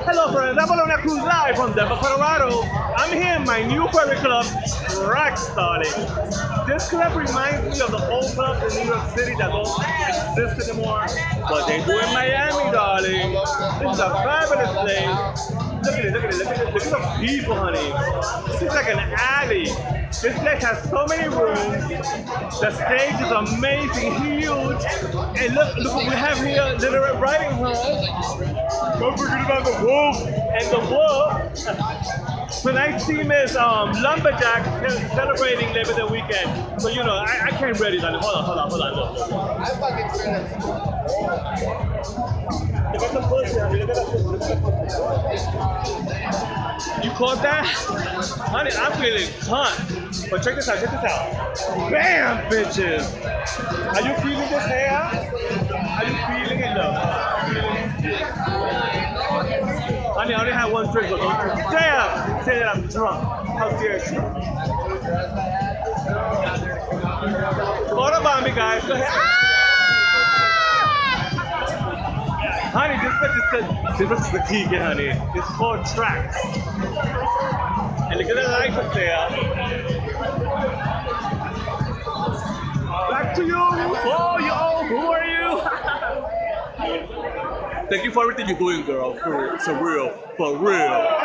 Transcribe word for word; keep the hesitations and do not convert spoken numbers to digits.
Hello friends, I'm on a cruise live from Denver, Colorado. I'm here in my new favorite club, Track Starting. This club reminds me of the old clubs in New York City that don't exist anymore, but they do in Miami, darling. This is a fabulous place. Look at it, look at it, look at it, look at the people, honey. This is like an alley. This place has so many rooms. The stage is amazing, huge. And look, look what we have here, Little Red Riding Hood. Don't forget about the wolf and the wolf. Tonight's theme is um, Lumberjack celebrating Labor Day weekend. So you know, I, I can't ready that. Hold on, hold on, hold on. Look, look, look. I fucking Look at the pussy, honey. Look at the pussy. Look at the pussy. You caught that? Honey, I'm feeling cunt. But check this out, check this out. Bam, bitches. Are you feeling this hair? Are you feeling it, love? Honey, I only had one drink, so don't drink. Damn! Say that I'm drunk. How dare you? What about me, guys? Go ahead. Ah! Honey, this bitch is the, this is the key, honey. It's called Tracks. And look at the lights up there. Back to you. Oh, yo, who are you? Thank you for everything you're doing, girl. For, for real. For real.